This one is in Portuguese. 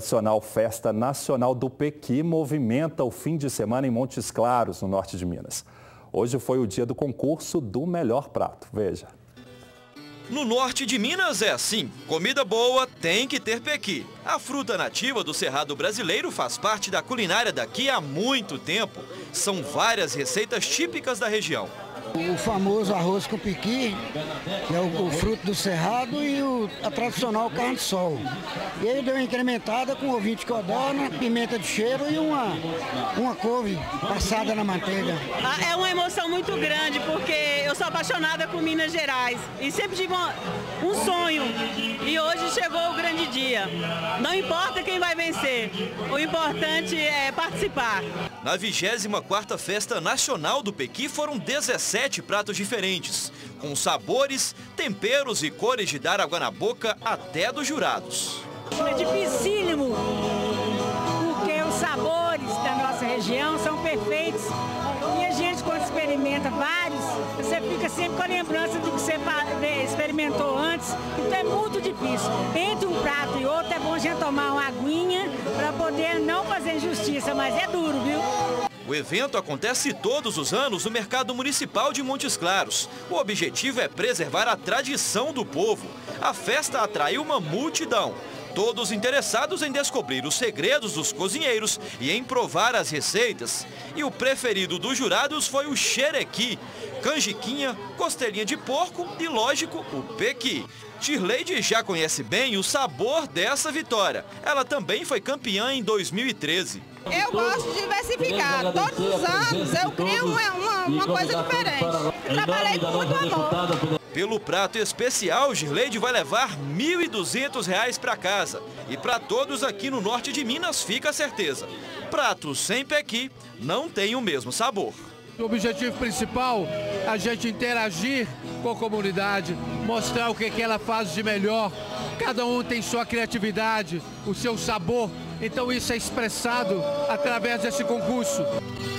tradicional Festa Nacional do Pequi movimenta o fim de semana em Montes Claros, no norte de Minas. Hoje foi o dia do concurso do melhor prato. Veja. No norte de Minas é assim, comida boa tem que ter pequi. A fruta nativa do Cerrado brasileiro faz parte da culinária daqui há muito tempo. São várias receitas típicas da região. O famoso arroz com pequi, que é o fruto do cerrado, e a tradicional carne de sol. E aí deu uma incrementada com ovinho de codorna, pimenta de cheiro e uma couve passada na manteiga. É uma emoção muito grande, porque eu sou apaixonada por Minas Gerais e sempre tive um sonho. E hoje chegou o grande dia. Não importa quem vai vencer, o importante é participar. Na 24ª Festa Nacional do Pequi foram 17 pratos diferentes, com sabores, temperos e cores de dar água na boca até dos jurados. É dificílimo, porque os sabores da nossa região são perfeitos e a gente, quando experimenta vários, você fica sempre com a lembrança do que você experimentou antes, então é muito difícil. Entre um prato e outro é bom a gente tomar uma aguinha para poder não fazer injustiça, mas é duro, viu? O evento acontece todos os anos no Mercado Municipal de Montes Claros. O objetivo é preservar a tradição do povo. A festa atraiu uma multidão, todos interessados em descobrir os segredos dos cozinheiros e em provar as receitas. E o preferido dos jurados foi o xerequi, canjiquinha, costelinha de porco e, lógico, o pequi. Shirleyde já conhece bem o sabor dessa vitória. Ela também foi campeã em 2013. Eu gosto de diversificar. Todos os anos eu crio uma coisa diferente. Eu trabalhei com muito amor. Pelo prato especial, Shirleyde vai levar R$ 1.200 para casa. E para todos aqui no norte de Minas fica a certeza. Pratos sem pequi não têm o mesmo sabor. O objetivo principal é a gente interagir com a comunidade, mostrar o que ela faz de melhor. Cada um tem sua criatividade, o seu sabor. Então isso é expressado através desse concurso.